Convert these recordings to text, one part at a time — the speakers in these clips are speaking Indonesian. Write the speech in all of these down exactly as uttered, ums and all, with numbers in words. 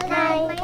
main.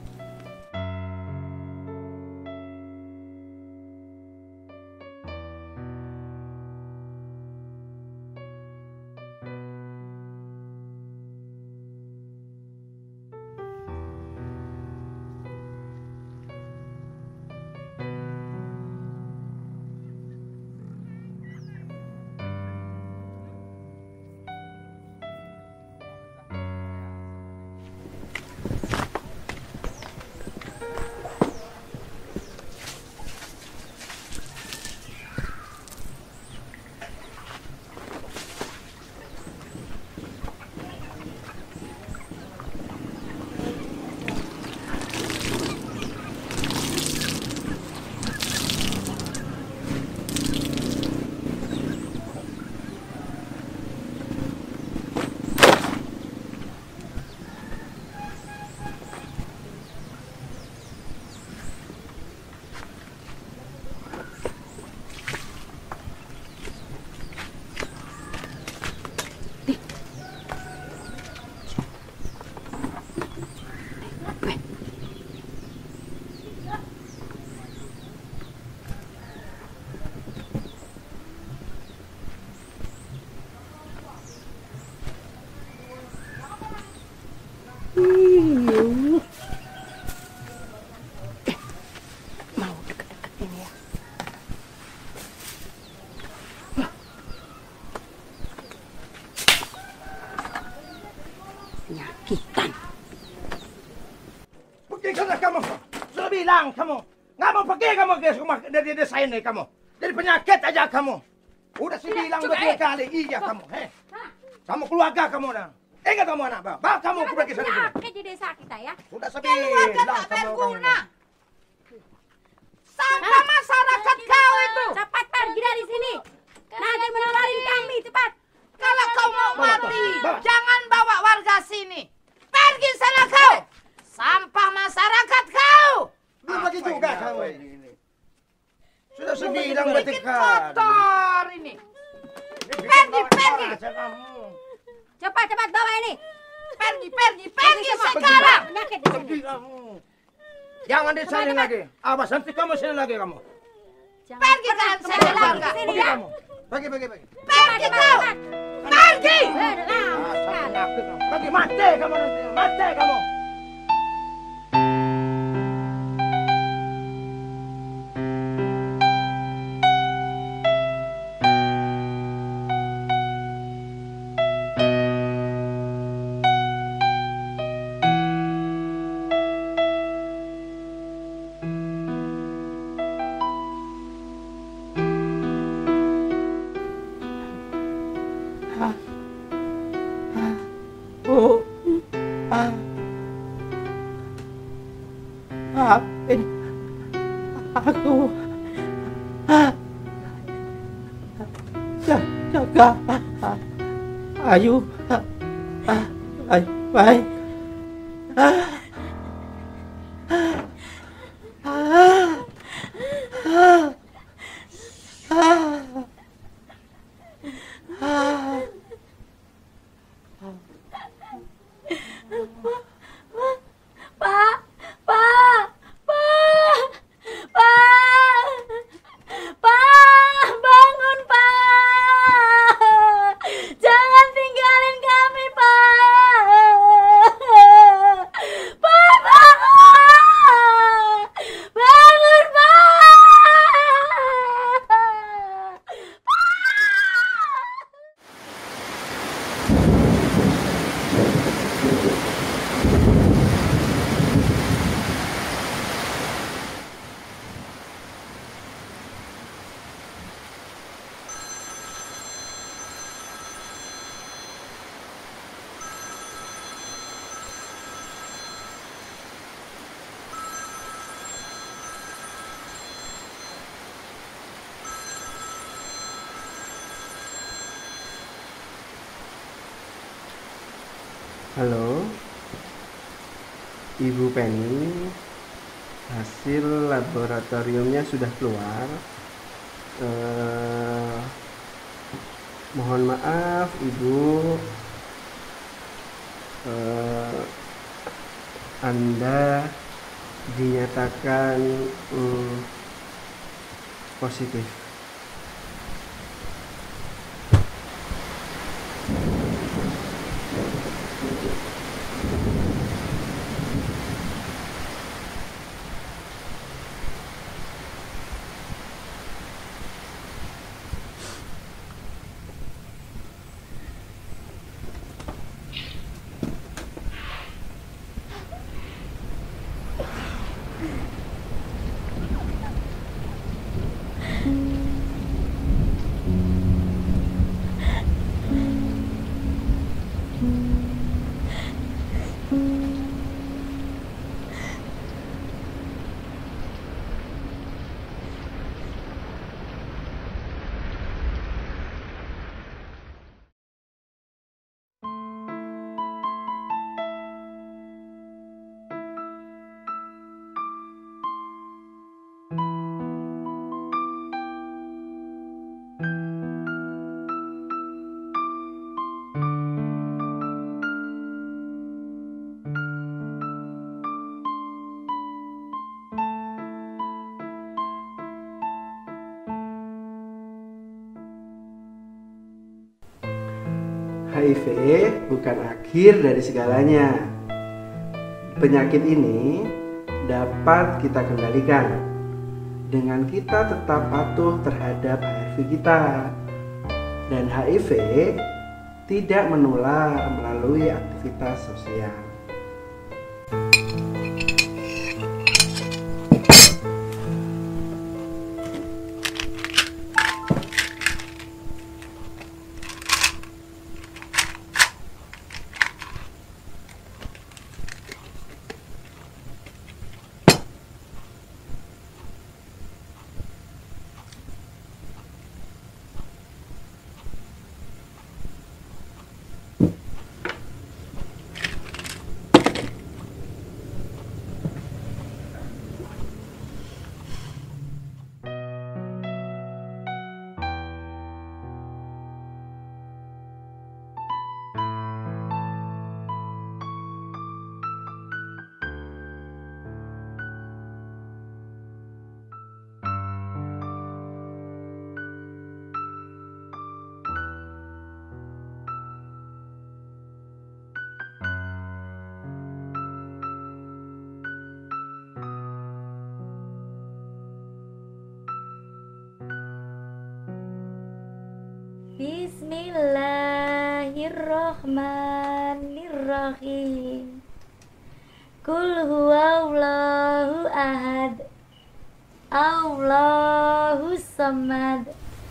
Penyakitan. Pergi sana kamu. Sudah bilang kamu. Nggak mau pergi kamu ke rumah dari desa ini kamu. Jadi penyakit aja kamu. Udah sih bilang berkali-kali. Iya kamu. Hei. Kamu keluarga kamu dah. Ingat kamu anak bawa. Bawa kamu pergi sana dulu. Penyakit di desa kita ya. Sudah sepi. Keluarga tak berguna. Sampah masyarakat kau itu. Cepat pergi dari sini. Nanti menularin kami cepat. Kalau kau mau Bawa, mati, bawa. jangan bawa warga sini. Pergi sana kau. Sampah masyarakat kau. Belum lagi juga kamu. Sudah sih bilang Bikin berkali-kali. kotor ini. Pergi, pergi. Cepat cepat bawa ini. Pergi, pergi, pergi sekarang. Penyakit di sini. Pergi kamu. Jangan di sini lagi. Awas nanti kamu sini lagi kamu. Jangan Pergi pernah kalian kembali saya lagi bangga. ke sini Pergi ya. kamu. Pergi, pergi, pergi. Pergi Cepat, kau. cepat. Pergi. Berlama Ah, sekali. penyakit kamu. Pergi mati kamu nanti. Mati kamu. Bu, ah, maafin aku, ah, jaga Ayu, ah, Ayu baik, ah, ah, ah, ah, ah. Pak, Pak, Pak, Pak, Pak, bangun Pak, jangan tinggalin kami Pak, Pak bangun, bangun Pak, Halo, Ibu Penny, hasil laboratoriumnya sudah keluar. Eh, mohon maaf, Ibu. Eh, Anda dinyatakan hmm, positif. H I V bukan akhir dari segalanya. Penyakit ini dapat kita kendalikan dengan kita tetap patuh terhadap A R V kita. Dan H I V tidak menular melalui aktivitas sosial. Bismillahirrahmanirrahim. Kul huwallahu ahad, Allahu samad.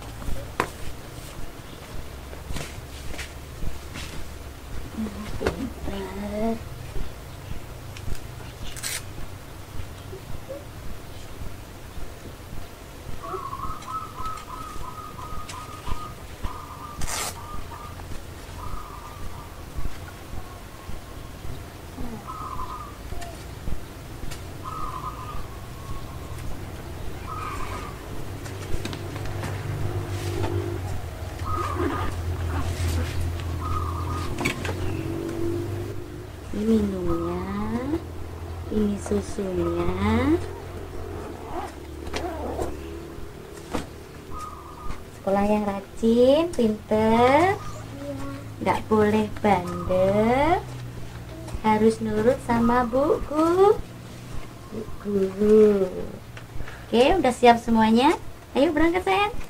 Pintar. Ini minumnya, ini susunya. Sekolah yang rajin, pinter, nggak boleh bandel, harus nurut sama bu guru. Bu guru. Oke, udah siap semuanya? Ayo berangkat sayang.